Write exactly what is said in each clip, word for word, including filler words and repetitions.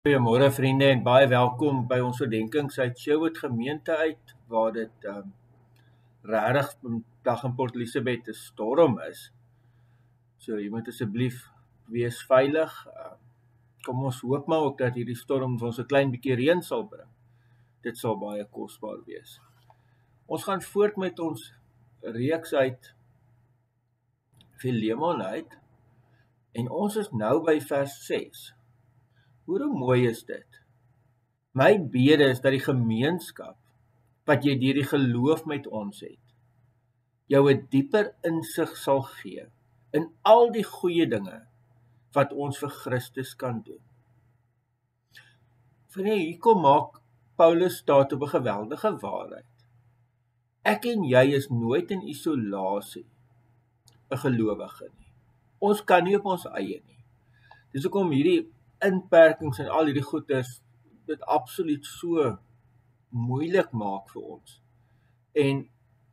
Goeiemôre vriende en baie welkom by ons oordenkings uit Sherwood gemeente uit, waar dit um, regtig vandag in Port Elizabeth 'n storm is. So jy moet asseblief wees veilig. Uh, kom ons hoop maar ook dat hierdie storm vir ons 'n klein bietjie reën sal bring. Dit sal baie kosbaar wees. Ons gaan voort met ons reeks uit Filemon uit en ons is nou by vers ses. Hoe mooi is dit? My bede is dat die gemeenskap wat jy deur die geloof met ons het, jou 'n dieper insig sal gee in al die goeie dinge wat ons vir Christus kan doen. Vriende, hier kom maak Paulus staat op 'n geweldige waarheid. Ek en jy is nooit in isolasie 'n gelowige nie. Ons kan nie op ons eie nie. Dis hoekom hierdie inperkings en al hierdie goeders dit absoluut so moeilik maak vir ons. En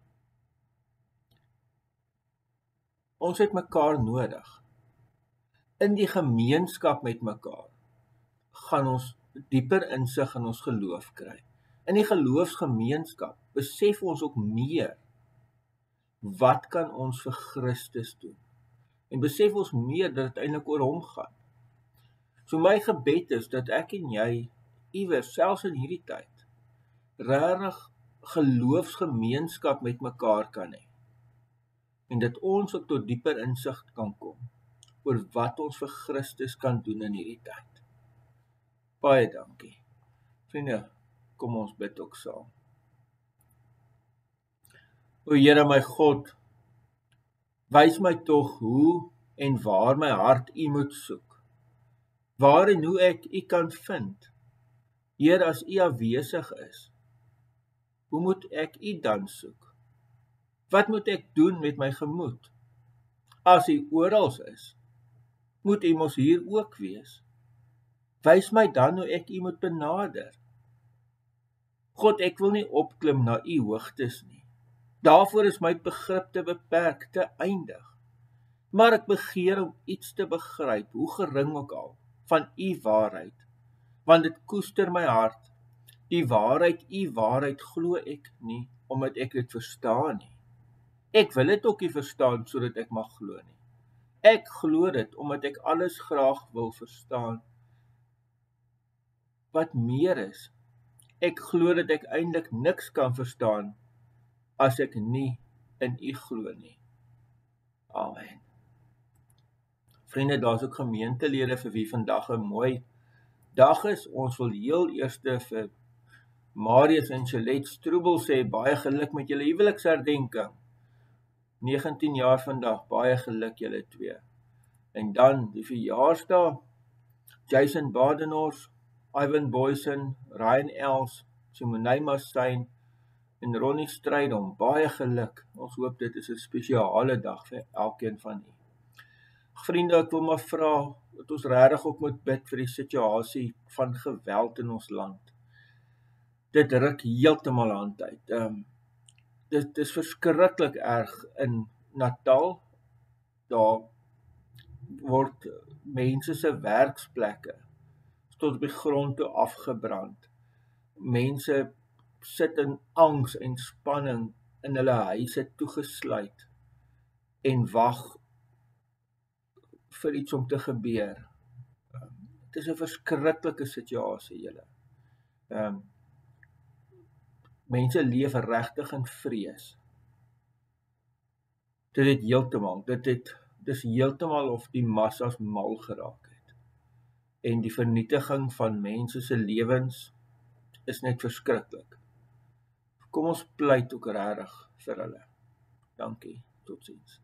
ons het mekaar nodig. In die gemeenskap met mekaar gaan ons dieper insig in ons geloof kry. In die geloofsgemeenskap besef ons ook meer wat kan ons vir Christus doen. En besef ons meer dat dit eintlik oor hom gaan. So my gebed is dat ek en jy iewers, selfs in hierdie tyd, regtig geloofsgemeenskap met mekaar kan hê. En dat ons ook tot dieper insig kan kom oor wat ons vir Christus kan doen in hierdie tyd. Baie dankie. Vriende, kom ons bid ook saam. O Here my God, wys my tog hoe en waar my hart U moet soek. Waar en hoe ek U kan vind. Here, as U afwesig is, hoe moet ek U dan soek? Wat moet ek doen met my gemoed? As U oral is, moet U mos hier ook wees. Wys my dan hoe ek U moet benader. God, ek wil nie opklim na U hoogtes nie. Daarvoor is my begrip te beperk, te eindig. Maar ek begeer om iets te begryp, hoe gering ook al, van U waarheid, want dit koester my hart. Die waarheid, U waarheid glo ek nie, omdat ek dit verstaan nie. Ek wil dit ook nie verstaan, sodat ek mag glo nie. Ek glo dit, omdat ek alles graag wil verstaan. Wat meer is, ek glo dat ek eintlik niks kan verstaan, as ek nie in U glo nie. Amen. Vriende, daar is ook gemeentelede vir wie vandag 'n mooi dag is. Ons wil heel eerste vir Marius en Charlotte Stroebel sê, baie geluk met julle huweliksherdenking. negentien jaar vandag, baie geluk julle twee. En dan die verjaarsdag, Jason Badenhorst, Ivan Boysen, Ryan Els, Simonay Massyn en Ronnie Strydom, baie geluk. Ons hoop dit is 'n spesiale dag vir elkeen van u. Vriende, ek wil maar vra dat ons regtig ook moet bid vir die situasie van geweld in ons land. Dit ruk heeltemal aan uit. Um, dit is verskriklik erg in Natal. Daar word mense se werksplekke tot op die grond toe afgebrand. Mense sit in angs en spanning in hulle huise toegesluit en wag vir iets om te gebeur. Dit is 'n verskriklike situasie, julle. Um, mense leef regtig in vrees. Dit het heeltemal, dit het, dis heeltemal of die massas mal geraak het. En die vernietiging van mense se lewens is net verskriklik. Kom ons pleit ook regtig vir hulle. Dankie, totsiens.